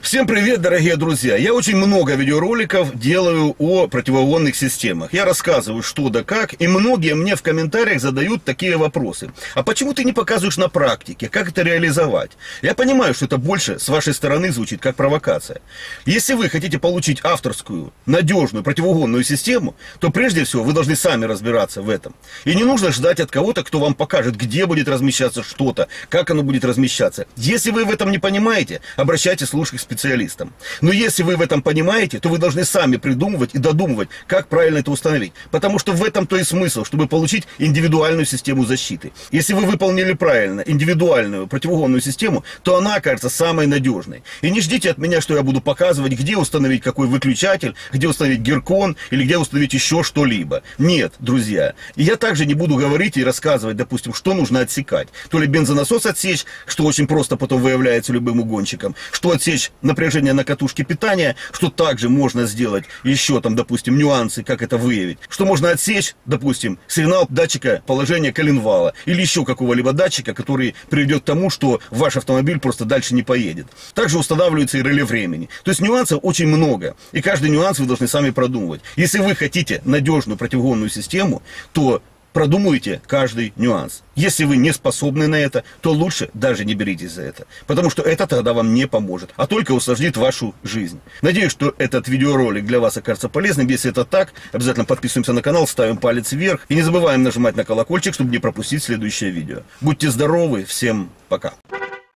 Всем привет, дорогие друзья! Я очень много видеороликов делаю о противоугонных системах. Я рассказываю, что да как, и многие мне в комментариях задают такие вопросы. А почему ты не показываешь на практике, как это реализовать? Я понимаю, что это больше с вашей стороны звучит как провокация. Если вы хотите получить авторскую, надежную противоугонную систему, то прежде всего вы должны сами разбираться в этом. И не нужно ждать от кого-то, кто вам покажет, где будет размещаться что-то, как оно будет размещаться. Если вы в этом не понимаете, обращайтесь лучше к специалистам. Но если вы в этом понимаете, то вы должны сами придумывать и додумывать, как правильно это установить. Потому что в этом-то и смысл, чтобы получить индивидуальную систему защиты. Если вы выполнили правильно индивидуальную противоугонную систему, то она окажется самой надежной. И не ждите от меня, что я буду показывать, где установить какой выключатель, где установить геркон или где установить еще что-либо. Нет, друзья. И я также не буду говорить и рассказывать, допустим, что нужно отсекать. То ли бензонасос отсечь, что очень просто потом выявляется любым угонщиком, что отсечь напряжение на катушке питания, что также можно сделать еще там, допустим, нюансы, как это выявить, что можно отсечь, допустим, сигнал датчика положения коленвала или еще какого-либо датчика, который приведет к тому, что ваш автомобиль просто дальше не поедет. Также устанавливается и реле времени. То есть нюансов очень много, и каждый нюанс вы должны сами продумывать. Если вы хотите надежную противоугонную систему, то продумайте каждый нюанс. Если вы не способны на это, то лучше даже не беритесь за это. Потому что это тогда вам не поможет, а только усложнит вашу жизнь. Надеюсь, что этот видеоролик для вас окажется полезным. Если это так, обязательно подписываемся на канал, ставим палец вверх. И не забываем нажимать на колокольчик, чтобы не пропустить следующее видео. Будьте здоровы, всем пока.